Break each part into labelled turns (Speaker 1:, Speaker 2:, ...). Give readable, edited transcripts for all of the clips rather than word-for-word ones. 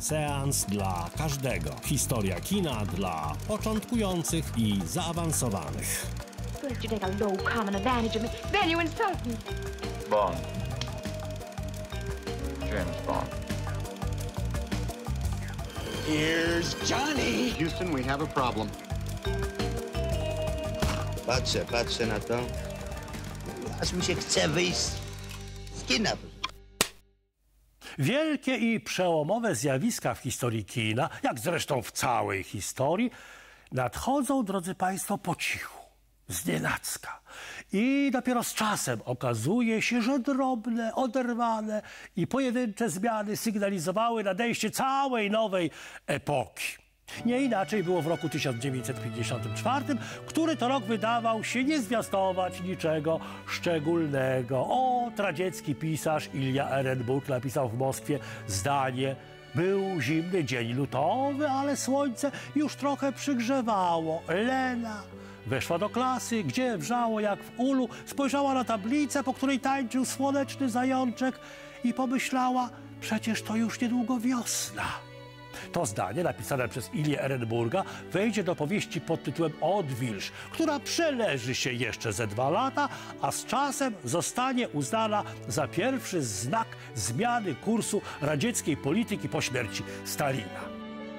Speaker 1: Seans dla każdego. Historia kina dla początkujących i zaawansowanych.
Speaker 2: First you take a low common advantage of me, then you insult me.
Speaker 3: Bond. James Bond.
Speaker 4: Here's Johnny.
Speaker 5: Houston, we have a problem.
Speaker 6: Patrzę na to. Aż mi się chce wyjść z kina.
Speaker 7: Wielkie i przełomowe zjawiska w historii kina, jak zresztą w całej historii, nadchodzą, drodzy Państwo, po cichu, znienacka. I dopiero z czasem okazuje się, że drobne, oderwane i pojedyncze zmiany sygnalizowały nadejście całej nowej epoki. Nie inaczej było w roku 1954, który to rok wydawał się nie zwiastować niczego szczególnego. Radziecki pisarz Ilja Ehrenburg napisał w Moskwie zdanie: był zimny dzień lutowy, ale słońce już trochę przygrzewało. Lena weszła do klasy, gdzie wrzało jak w ulu, spojrzała na tablicę, po której tańczył słoneczny zajączek i pomyślała: przecież to już niedługo wiosna. To zdanie, napisane przez Ilię Ehrenburga, wejdzie do powieści pod tytułem Odwilż, która przeleży się jeszcze ze 2 lata, a z czasem zostanie uznana za pierwszy znak zmiany kursu radzieckiej polityki po śmierci Stalina.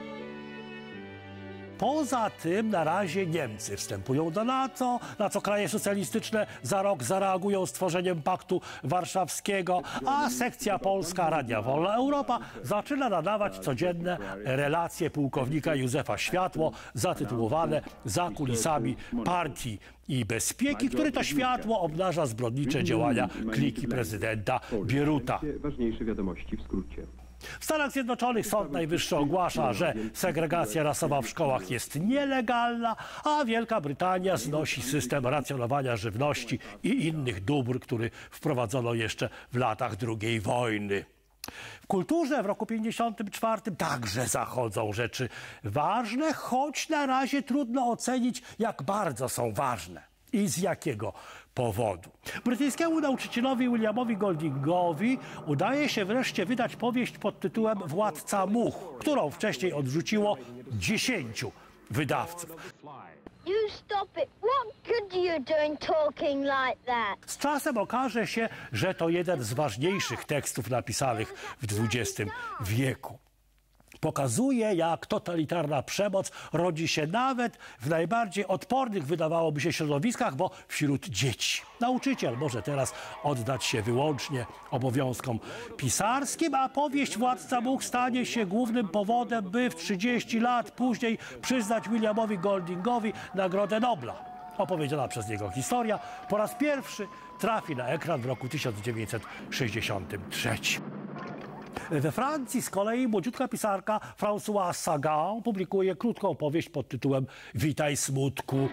Speaker 7: Poza tym na razie Niemcy wstępują do NATO, na co kraje socjalistyczne za rok zareagują stworzeniem Paktu Warszawskiego, a sekcja polska Radia Wolna Europa zaczyna nadawać codzienne relacje pułkownika Józefa Światło zatytułowane Za kulisami partii i bezpieki, który to światło obnaża zbrodnicze działania kliki prezydenta Bieruta.
Speaker 8: Ważniejsze wiadomości w skrócie.
Speaker 7: W Stanach Zjednoczonych Sąd Najwyższy ogłasza, że segregacja rasowa w szkołach jest nielegalna, a Wielka Brytania znosi system racjonowania żywności i innych dóbr, który wprowadzono jeszcze w latach II wojny. W kulturze w roku 1954 także zachodzą rzeczy ważne, choć na razie trudno ocenić, jak bardzo są ważne i z jakiego powodu. Brytyjskiemu nauczycielowi Williamowi Goldingowi udaje się wreszcie wydać powieść pod tytułem Władca much, którą wcześniej odrzuciło 10 wydawców.
Speaker 9: You stop it. What good are you doing talking like that?
Speaker 7: Z czasem okaże się, że to jeden z ważniejszych tekstów napisanych w XX wieku. Pokazuje, jak totalitarna przemoc rodzi się nawet w najbardziej odpornych, wydawałoby się, środowiskach, bo wśród dzieci. Nauczyciel może teraz oddać się wyłącznie obowiązkom pisarskim, a powieść Władca much stanie się głównym powodem, by w 30 lat później przyznać Williamowi Goldingowi Nagrodę Nobla. Opowiedziana przez niego historia po raz pierwszy trafi na ekran w roku 1963. We Francji z kolei młodziutka pisarka Françoise Sagan publikuje krótką powieść pod tytułem Witaj smutku.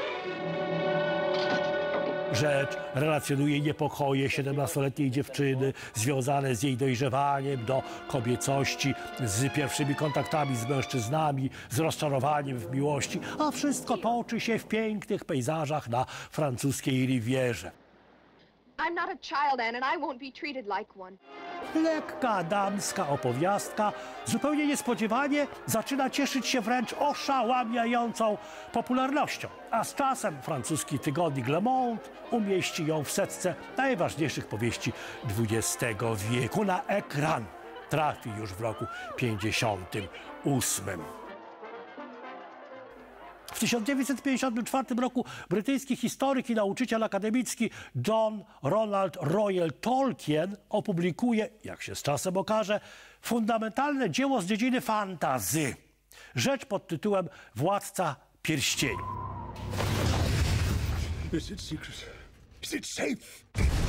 Speaker 7: Rzecz relacjonuje niepokoje 17-letniej dziewczyny związane z jej dojrzewaniem do kobiecości, z pierwszymi kontaktami z mężczyznami, z rozczarowaniem w miłości, a wszystko toczy się w pięknych pejzażach na francuskiej Rivierze.
Speaker 2: I'm not a child, Anne, and I won't be treated like one.
Speaker 7: Lekka damska opowiastka zupełnie niespodziewanie zaczyna cieszyć się wręcz oszałamiającą popularnością. A z czasem francuski tygodnik Le Monde umieści ją w setce najważniejszych powieści XX wieku. Na ekran trafi już w roku 1958. W 1954 roku brytyjski historyk i nauczyciel akademicki John Ronald Reuel Tolkien opublikuje, jak się z czasem okaże, fundamentalne dzieło z dziedziny fantasy. Rzecz pod tytułem Władca Pierścieni.
Speaker 10: Is it secret? Is it safe?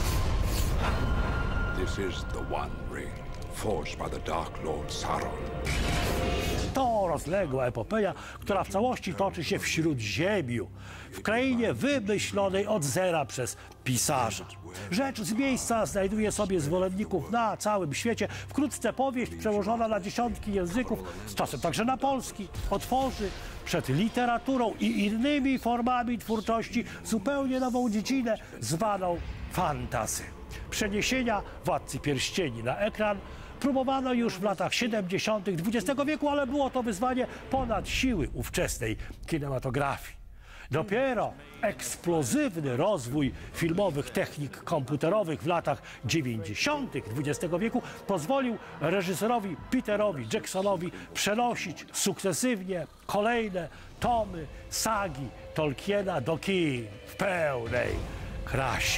Speaker 10: This is the One Ring, forged by the Dark Lord Sauron.
Speaker 7: To rozległa epopeja, która w całości toczy się w Śródziemiu, w krainie wymyślonej od zera przez pisarza. Rzecz z miejsca znajduje sobie zwolenników na całym świecie. Wkrótce powieść przełożona na dziesiątki języków, z czasem także na polski, otworzy przed literaturą i innymi formami twórczości zupełnie nową dziedzinę zwaną fantasy. Przeniesienia Władcy Pierścieni na ekran Próbowano już w latach 70. XX wieku, ale było to wyzwanie ponad siły ówczesnej kinematografii. Dopiero eksplozywny rozwój filmowych technik komputerowych w latach 90. XX wieku pozwolił reżyserowi Peterowi Jacksonowi przenosić sukcesywnie kolejne tomy sagi Tolkiena do kin w pełnej krasie.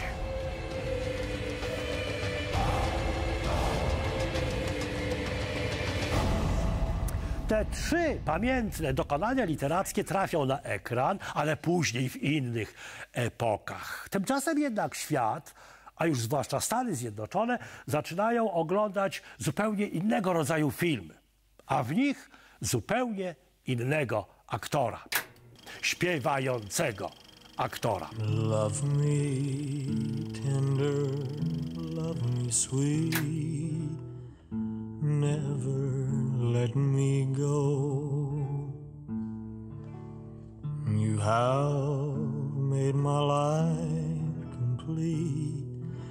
Speaker 7: Te trzy pamiętne dokonania literackie trafią na ekran, ale później w innych epokach. Tymczasem jednak świat, a już zwłaszcza Stany Zjednoczone, zaczynają oglądać zupełnie innego rodzaju filmy, a w nich zupełnie innego aktora, śpiewającego aktora.
Speaker 3: Love me tender, love me sweet, never let me go. You have made my life complete,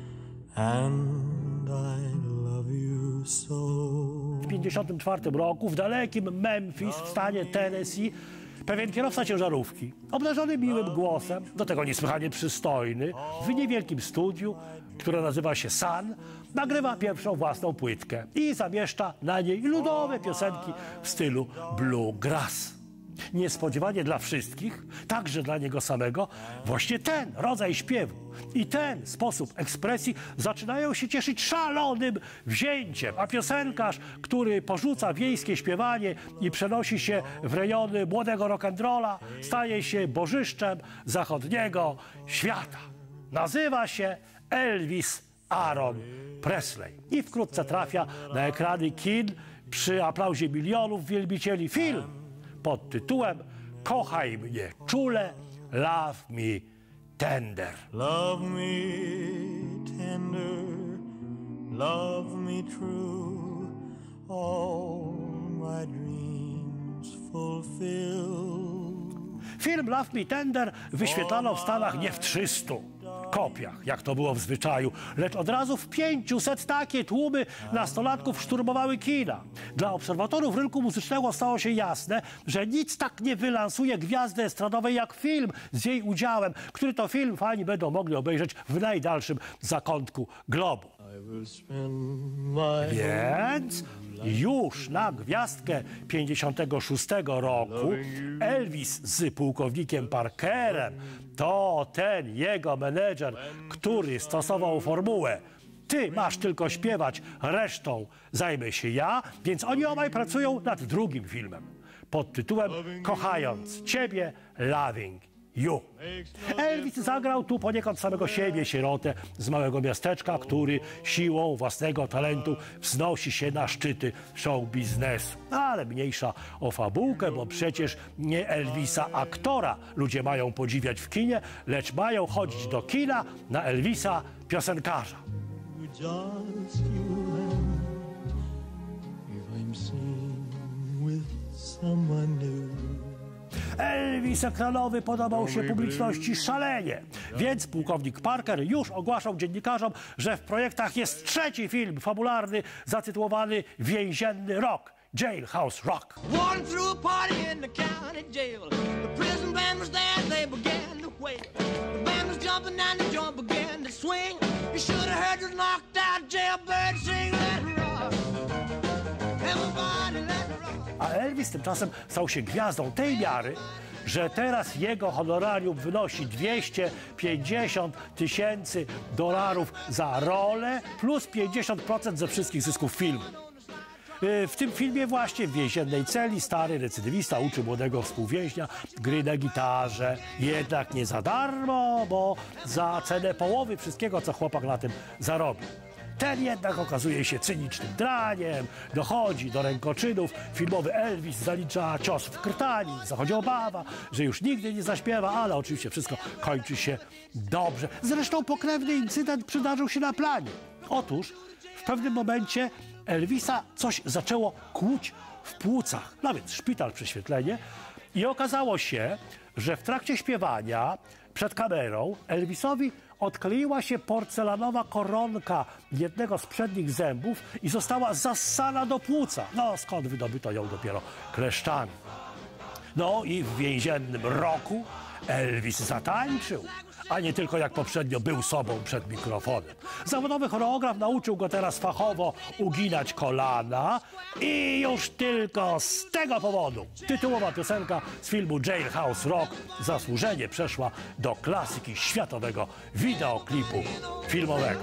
Speaker 3: and I love you so.
Speaker 7: W 1954 roku w dalekim Memphis w stanie Tennessee pewien kierowca ciężarówki, obdarzony miłym głosem, do tego niesłychanie przystojny, w niewielkim studiu, które nazywa się Sun, nagrywa pierwszą własną płytkę i zamieszcza na niej ludowe piosenki w stylu bluegrass. Niespodziewanie dla wszystkich, także dla niego samego, właśnie ten rodzaj śpiewu i ten sposób ekspresji zaczynają się cieszyć szalonym wzięciem, a piosenkarz, który porzuca wiejskie śpiewanie i przenosi się w rejony młodego rock'n'rolla, staje się bożyszczem zachodniego świata. Nazywa się Elvis Aaron Presley i wkrótce trafia na ekrany kin przy aplauzie milionów wielbicieli film pod tytułem Kochaj mnie czule, love me tender.
Speaker 3: Love me tender, love me true, all my dreams fulfill.
Speaker 7: Film Love Me Tender wyświetlano w Stanach nie w 300 kopiach, jak to było w zwyczaju, lecz od razu w 500. Takie tłumy nastolatków szturmowały kina. Dla obserwatorów rynku muzycznego stało się jasne, że nic tak nie wylansuje gwiazdy estradowej jak film z jej udziałem, który to film fani będą mogli obejrzeć w najdalszym zakątku globu. Więc już na gwiazdkę 56 roku Elvis z pułkownikiem Parkerem to ten jego menedżer, który stosował formułę: ty masz tylko śpiewać, resztą zajmę się ja, więc oni obaj pracują nad drugim filmem pod tytułem Kochając ciebie, loving you. Elvis zagrał tu poniekąd samego siebie, sierotę z małego miasteczka, który siłą własnego talentu wznosi się na szczyty show biznesu. Ale mniejsza o fabułkę, bo przecież nie Elvisa aktora ludzie mają podziwiać w kinie, lecz mają chodzić do kina na Elvisa piosenkarza. Elvis ekranowy podobał się publiczności szalenie, więc pułkownik Parker już ogłaszał dziennikarzom, że w projektach jest trzeci film fabularny zatytułowany Więzienny Rock, Jailhouse Rock. A Elvis tymczasem stał się gwiazdą tej miary, że teraz jego honorarium wynosi $250 000 za rolę plus 50% ze wszystkich zysków filmu. W tym filmie właśnie w więziennej celi stary recydywista uczy młodego współwięźnia gry na gitarze. Jednak nie za darmo, bo za cenę połowy wszystkiego, co chłopak na tym zarobił. Ten jednak okazuje się cynicznym draniem, dochodzi do rękoczynów. Filmowy Elvis zalicza cios w krtani, zachodzi obawa, że już nigdy nie zaśpiewa, ale oczywiście wszystko kończy się dobrze. Zresztą pokrewny incydent przydarzył się na planie. Otóż w pewnym momencie Elvisa coś zaczęło kłuć w płucach, no więc szpital, prześwietlenie, i okazało się, że w trakcie śpiewania przed kamerą Elvisowi odkleiła się porcelanowa koronka jednego z przednich zębów i została zassana do płuca. No, skąd wydobyto ją dopiero kleszczami. No i w więziennym roku Elvis zatańczył, a nie tylko jak poprzednio był sobą przed mikrofonem. Zawodowy choreograf nauczył go teraz fachowo uginać kolana i już tylko z tego powodu tytułowa piosenka z filmu Jailhouse Rock zasłużenie przeszła do klasyki światowego wideoklipu filmowego.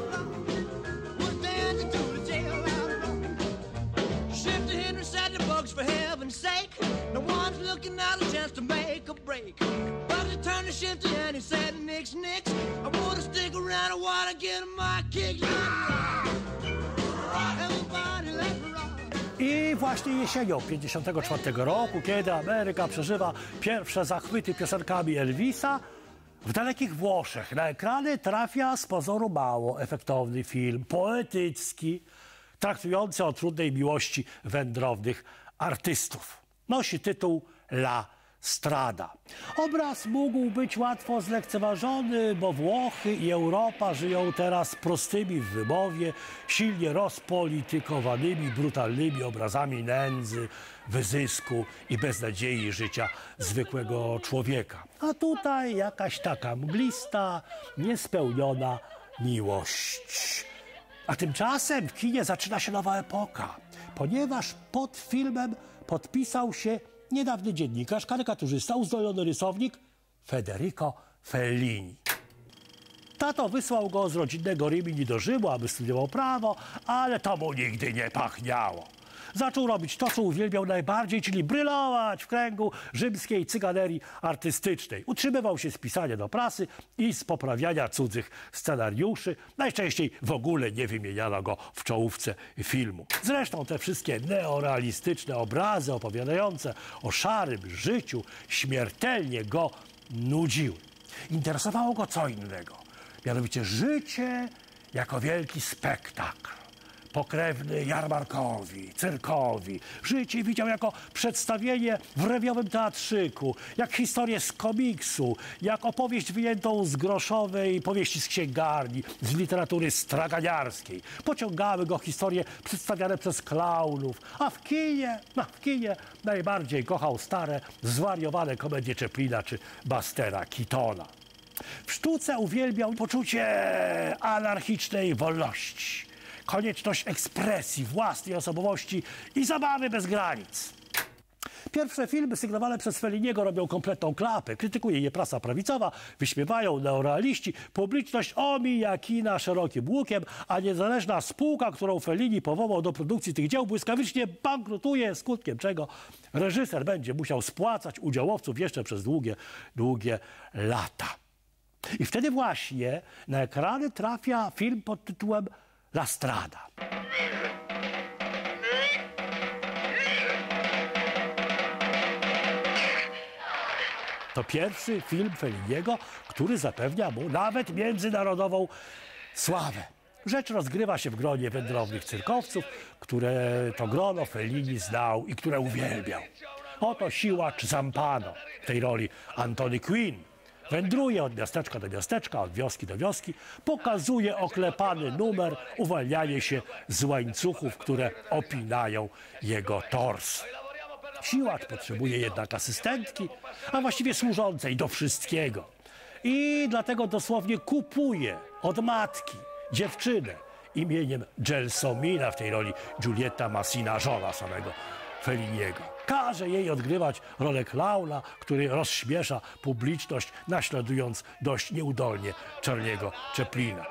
Speaker 7: I właśnie jesienią 1954 roku, kiedy Ameryka przeżywa pierwsze zachwyty piosenkami Elvisa, w dalekich Włoszech na ekrany trafia z pozoru mało efektowny film poetycki, traktujący o trudnej miłości wędrownych artystów. Nosi tytuł La Strada. Obraz mógł być łatwo zlekceważony, bo Włochy i Europa żyją teraz prostymi w wymowie, silnie rozpolitykowanymi, brutalnymi obrazami nędzy, wyzysku i beznadziei życia zwykłego człowieka. A tutaj jakaś taka mglista, niespełniona miłość. A tymczasem w kinie zaczyna się nowa epoka, ponieważ pod filmem podpisał się niedawny dziennikarz, karykaturzysta, uzdolniony rysownik Federico Fellini. Tato wysłał go z rodzinnego Rimini do Rzymu, aby studiował prawo, ale to mu nigdy nie pachniało. Zaczął robić to, co uwielbiał najbardziej, czyli brylować w kręgu rzymskiej cyganerii artystycznej. Utrzymywał się z pisania do prasy i z poprawiania cudzych scenariuszy. Najczęściej w ogóle nie wymieniano go w czołówce filmu. Zresztą te wszystkie neorealistyczne obrazy opowiadające o szarym życiu śmiertelnie go nudziły. Interesowało go co innego. Mianowicie życie jako wielki spektakl. Pokrewny jarmarkowi, cyrkowi. Życie widział jako przedstawienie w rewiowym teatrzyku, jak historię z komiksu, jak opowieść wyjętą z groszowej powieści z księgarni, z literatury straganiarskiej. Pociągały go historie przedstawiane przez klaunów, a w kinie najbardziej kochał stare, zwariowane komedie Chaplina czy Bustera Keatona. W sztuce uwielbiał poczucie anarchicznej wolności, konieczność ekspresji własnej osobowości i zabawy bez granic. Pierwsze filmy sygnowane przez Felliniego robią kompletną klapę. Krytykuje je prasa prawicowa, wyśmiewają neorealiści. Publiczność omija kina szerokim łukiem, a niezależna spółka, którą Fellini powołał do produkcji tych dzieł, błyskawicznie bankrutuje, skutkiem czego reżyser będzie musiał spłacać udziałowców jeszcze przez długie lata. I wtedy właśnie na ekrany trafia film pod tytułem La Strada. To pierwszy film Felliniego, który zapewnia mu nawet międzynarodową sławę. Rzecz rozgrywa się w gronie wędrownych cyrkowców, które to grono Fellini znał i które uwielbiał. Oto siłacz Zampano, w tej roli Anthony Quinn. Wędruje od miasteczka do miasteczka, od wioski do wioski, pokazuje oklepany numer, uwalnianie się z łańcuchów, które opinają jego tors. Siłacz potrzebuje jednak asystentki, a właściwie służącej do wszystkiego. I dlatego dosłownie kupuje od matki dziewczynę imieniem Gelsomina, w tej roli Giulietta Massina, żona samego Felliniego. Każe jej odgrywać rolę klauna, który rozśmiesza publiczność, naśladując dość nieudolnie Charlie'ego Chaplina.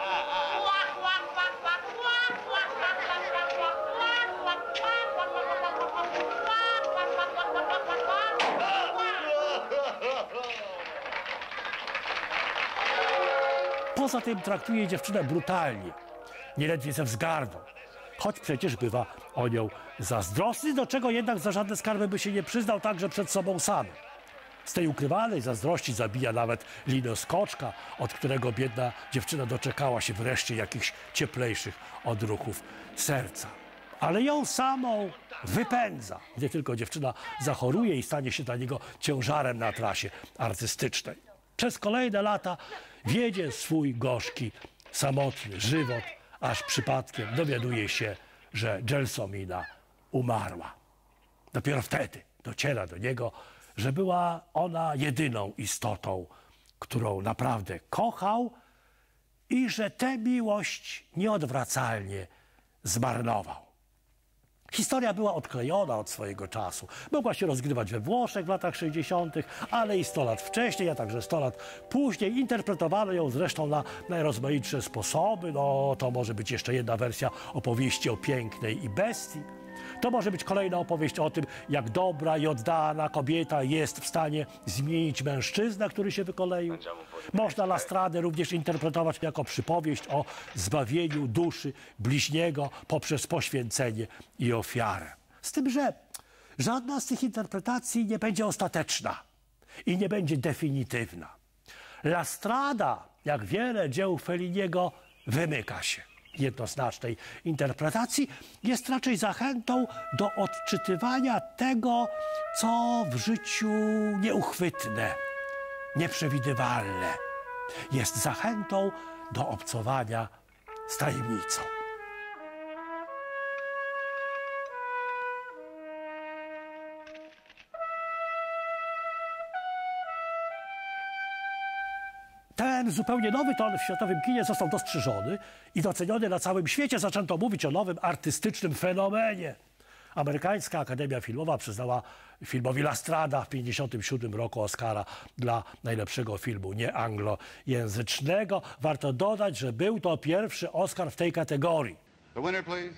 Speaker 7: Poza tym traktuje dziewczynę brutalnie, nieledwie ze wzgardą. Choć przecież bywa o nią zazdrosny, do czego jednak za żadne skarby by się nie przyznał także przed sobą samym. Z tej ukrywanej zazdrości zabija nawet linoskoczka, od którego biedna dziewczyna doczekała się wreszcie jakichś cieplejszych odruchów serca. Ale ją samą wypędza, gdy tylko dziewczyna zachoruje i stanie się dla niego ciężarem na trasie artystycznej. Przez kolejne lata wiedzie swój gorzki, samotny żywot, aż przypadkiem dowiaduje się, że Gelsomina umarła. Dopiero wtedy dociera do niego, że była ona jedyną istotą, którą naprawdę kochał i że tę miłość nieodwracalnie zmarnował. Historia była odklejona od swojego czasu. Mogła się rozgrywać we Włoszech w latach 60., ale i 100 lat wcześniej, a także 100 lat później. Interpretowano ją zresztą na najrozmaitsze sposoby. No, to może być jeszcze jedna wersja opowieści o pięknej i bestii. To może być kolejna opowieść o tym, jak dobra i oddana kobieta jest w stanie zmienić mężczyznę, który się wykoleił. Można La Stradę również interpretować jako przypowieść o zbawieniu duszy bliźniego poprzez poświęcenie i ofiarę. Z tym, że żadna z tych interpretacji nie będzie ostateczna i nie będzie definitywna. La Strada, jak wiele dzieł Felliniego, wymyka się jednoznacznej interpretacji, jest raczej zachętą do odczytywania tego, co w życiu nieuchwytne, nieprzewidywalne. Jest zachętą do obcowania z tajemnicą. Ten zupełnie nowy ton w światowym kinie został dostrzeżony i doceniony na całym świecie. Zaczęto mówić o nowym artystycznym fenomenie. Amerykańska Akademia Filmowa przyznała filmowi La Strada w 1957 roku Oscara dla najlepszego filmu nieanglojęzycznego. Warto dodać, że był to pierwszy Oscar w tej kategorii.
Speaker 5: The winner, please.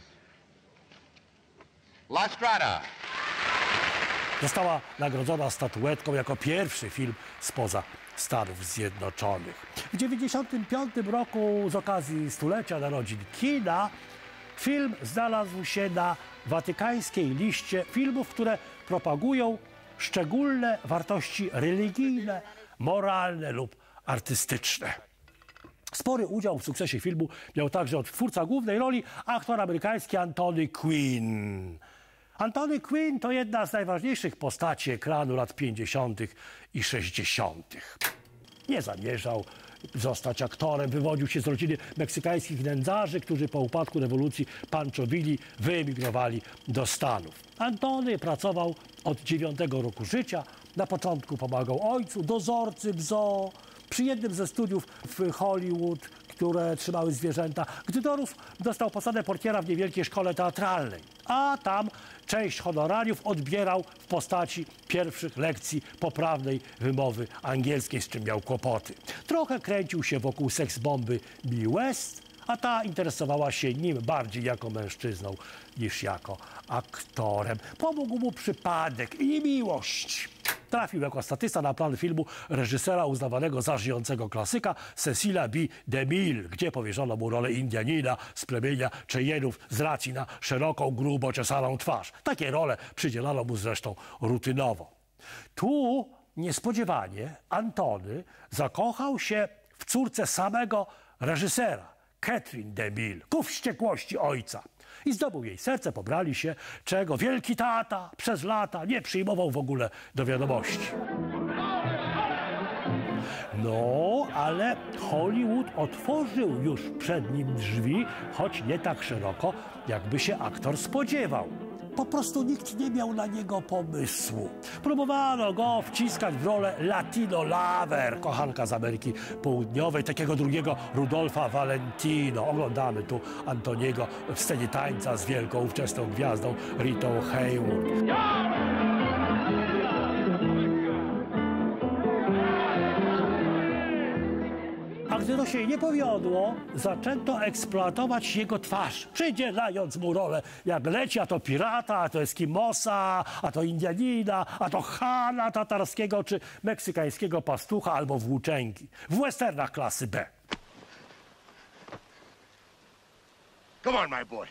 Speaker 5: La Strada.
Speaker 7: Została nagrodzona statuetką jako pierwszy film spoza Stanów Zjednoczonych. W 1995 roku z okazji stulecia narodzin kina film znalazł się na watykańskiej liście filmów, które propagują szczególne wartości religijne, moralne lub artystyczne. Spory udział w sukcesie filmu miał także twórca głównej roli, aktor amerykański Anthony Quinn. Anthony Quinn to jedna z najważniejszych postaci ekranu lat 50. i 60. Nie zamierzał zostać aktorem. Wywodził się z rodziny meksykańskich nędzarzy, którzy po upadku rewolucji Pancho Villa wyemigrowali do Stanów. Antony pracował od 9 roku życia. Na początku pomagał ojcu, dozorcy w zoo, przy jednym ze studiów w Hollywood, które trzymały zwierzęta. Gdy dorósł, dostał posadę portiera w niewielkiej szkole teatralnej, a tam część honorariów odbierał w postaci pierwszych lekcji poprawnej wymowy angielskiej, z czym miał kłopoty. Trochę kręcił się wokół seksbomby Mae West, a ta interesowała się nim bardziej jako mężczyzną niż jako aktorem. Pomógł mu przypadek i miłość. Trafił jako statysta na plan filmu reżysera uznawanego za żyjącego klasyka Cecila B. DeMille, gdzie powierzono mu rolę Indianina z plemienia Cheyenne'ów z racji na szeroką, grubo czesaną twarz. Takie role przydzielano mu zresztą rutynowo. Tu niespodziewanie Antony zakochał się w córce samego reżysera, Catherine DeMille, ku wściekłości ojca. I zdobył jej serce, pobrali się, czego wielki tata przez lata nie przyjmował w ogóle do wiadomości. No, ale Hollywood otworzył już przed nim drzwi, choć nie tak szeroko, jakby się aktor spodziewał. Po prostu nikt nie miał na niego pomysłu. Próbowano go wciskać w rolę Latino Lover, kochanka z Ameryki Południowej, takiego drugiego Rudolfa Valentino. Oglądamy tu Antoniego w scenie tańca z wielką ówczesną gwiazdą Ritą Hayworth. A gdy to się nie powiodło, zaczęto eksploatować jego twarz, przydzielając mu rolę jak leci, a to pirata, a to Eskimosa, a to Indianina, a to Chana tatarskiego czy meksykańskiego pastucha albo włóczęgi. W westernach klasy B.
Speaker 5: Come on, my boy.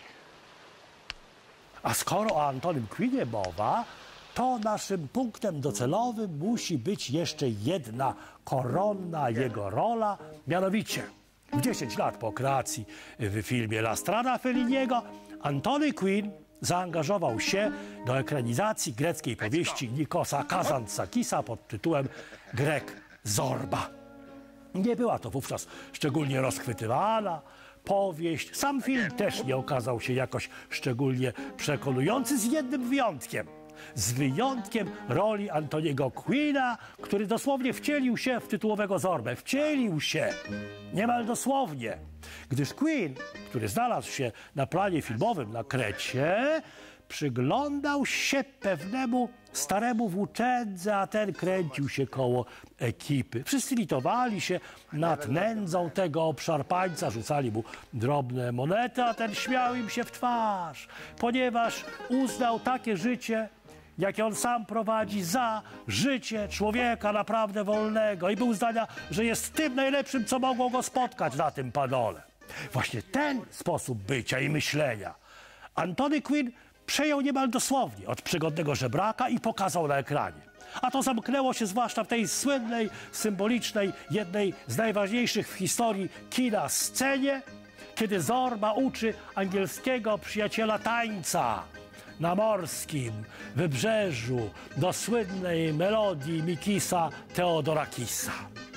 Speaker 7: A skoro o Antonym Quinnie mowa, to naszym punktem docelowym musi być jeszcze jedna koronna jego rola, mianowicie w 10 lat po kreacji w filmie La Strada Felliniego Anthony Quinn zaangażował się do ekranizacji greckiej powieści Nikosa Kazantzakisa pod tytułem Grek Zorba. Nie była to wówczas szczególnie rozchwytywana powieść. Sam film też nie okazał się jakoś szczególnie przekonujący, z jednym wyjątkiem. Z wyjątkiem roli Antoniego Quina, który dosłownie wcielił się w tytułowego Zorbę. Wcielił się, niemal dosłownie. Gdyż Quin, który znalazł się na planie filmowym na Krecie, przyglądał się pewnemu staremu włóczędze, a ten kręcił się koło ekipy. Wszyscy litowali się nad nędzą tego obszarpańca, rzucali mu drobne monety, a ten śmiał im się w twarz, ponieważ uznał takie życie, jakie on sam prowadzi, za życie człowieka naprawdę wolnego i był zdania, że jest tym najlepszym, co mogło go spotkać na tym padole. Właśnie ten sposób bycia i myślenia Antony Quin przejął niemal dosłownie od Przygodnego żebraka i pokazał na ekranie. A to zamknęło się zwłaszcza w tej słynnej, symbolicznej, jednej z najważniejszych w historii kina scenie, kiedy Zorba uczy angielskiego przyjaciela tańca na morskim wybrzeżu do słynnej melodii Mikisa Theodorakisa.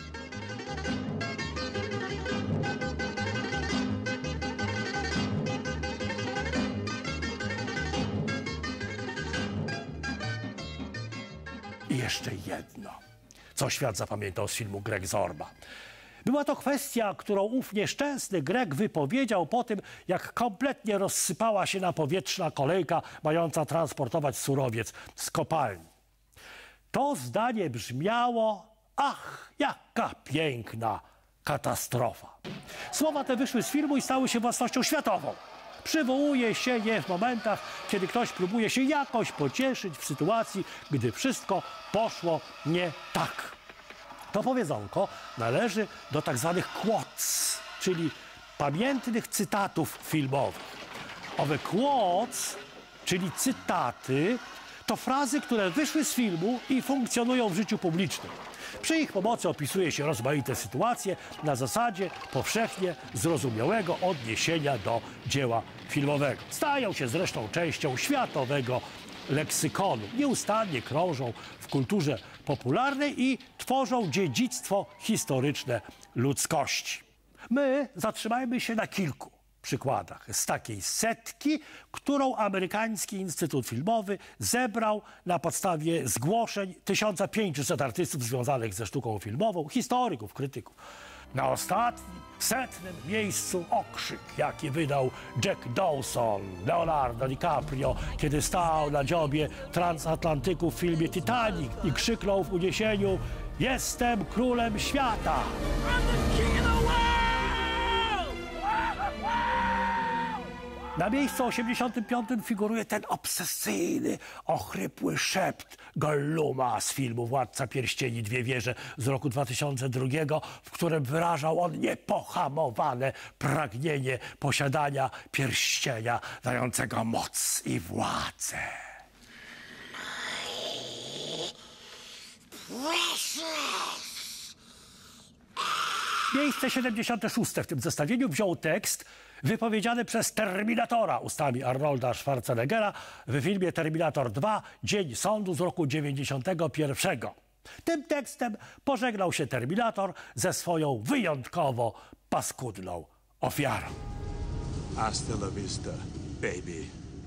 Speaker 7: I jeszcze jedno, co świat zapamiętał z filmu Greg Zorba. Była to kwestia, którą ów nieszczęsny Greg wypowiedział po tym, jak kompletnie rozsypała się napowietrzna kolejka mająca transportować surowiec z kopalni. To zdanie brzmiało: ach, jaka piękna katastrofa. Słowa te wyszły z filmu i stały się własnością światową. Przywołuje się je w momentach, kiedy ktoś próbuje się jakoś pocieszyć w sytuacji, gdy wszystko poszło nie tak. To powiedzonko należy do tak zwanych quotes, czyli pamiętnych cytatów filmowych. Owe quotes, czyli cytaty, to frazy, które wyszły z filmu i funkcjonują w życiu publicznym. Przy ich pomocy opisuje się rozmaite sytuacje na zasadzie powszechnie zrozumiałego odniesienia do dzieła filmowego. Stają się zresztą częścią światowego leksykonu. Nieustannie krążą w kulturze popularnej i tworzą dziedzictwo historyczne ludzkości. My zatrzymajmy się na kilku przykładach z takiej setki, którą Amerykański Instytut Filmowy zebrał na podstawie zgłoszeń 1500 artystów związanych ze sztuką filmową, historyków, krytyków. Na ostatnim, 100. miejscu okrzyk, jaki wydał Jack Dawson, Leonardo DiCaprio, kiedy stał na dziobie transatlantyku w filmie Titanic i krzyknął w uniesieniu: jestem królem świata! Na miejscu 85. figuruje ten obsesyjny, ochrypły szept Golluma z filmu Władca Pierścieni, Dwie wieże z roku 2002, w którym wyrażał on niepohamowane pragnienie posiadania pierścienia dającego moc i władzę. Miejsce 76. w tym zestawieniu wziął tekst wypowiedziany przez Terminatora ustami Arnolda Schwarzeneggera w filmie Terminator 2 Dzień Sądu z roku 91. Tym tekstem pożegnał się Terminator ze swoją wyjątkowo paskudną ofiarą.
Speaker 11: Hasta la vista, baby.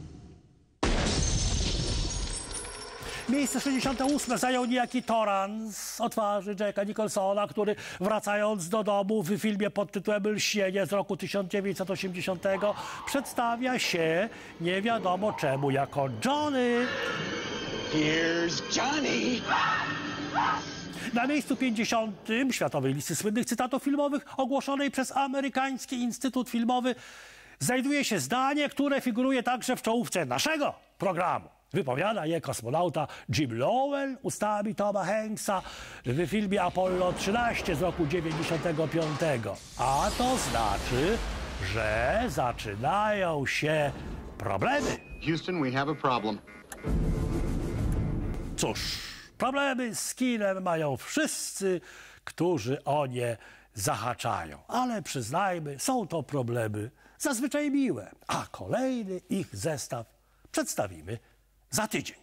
Speaker 7: Miejsce 68 zajął niejaki Torrance o twarzy Jacka Nicholsona, który wracając do domu w filmie pod tytułem Lśnienie z roku 1980 przedstawia się nie wiadomo czemu jako Johnny.
Speaker 4: Here's Johnny!
Speaker 7: Na miejscu 50. światowej listy słynnych cytatów filmowych ogłoszonej przez Amerykański Instytut Filmowy znajduje się zdanie, które figuruje także w czołówce naszego programu. Wypowiada je kosmonauta Jim Lowell ustami Toma Hanksa w filmie Apollo 13 z roku 95. A to znaczy, że zaczynają się problemy.
Speaker 5: Houston, we have a problem.
Speaker 7: Cóż, problemy z kinem mają wszyscy, którzy o nie zahaczają. Ale przyznajmy, są to problemy zazwyczaj miłe. A kolejny ich zestaw przedstawimy za tydzień.